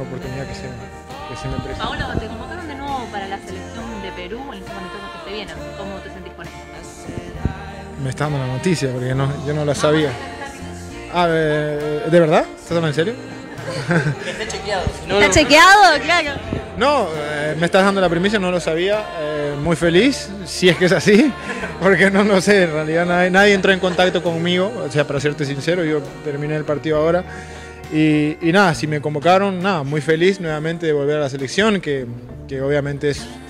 oportunidad que se me presenta. Paolo, te convocaron de nuevo para la selección de Perú en estos amistosos que se vienen. ¿Cómo te sentís con esto? Me está dando la noticia porque yo no la sabía. ¿De verdad? ¿Estás hablando en serio? Está chequeado. ¿Está chequeado? Claro. No, me estás dando la primicia, no lo sabía. Muy feliz, si es que es así, porque no lo sé, en realidad nadie entró en contacto conmigo, o sea, para serte sincero, yo terminé el partido ahora. Y nada, si me convocaron, nada, muy feliz nuevamente de volver a la selección, que obviamente es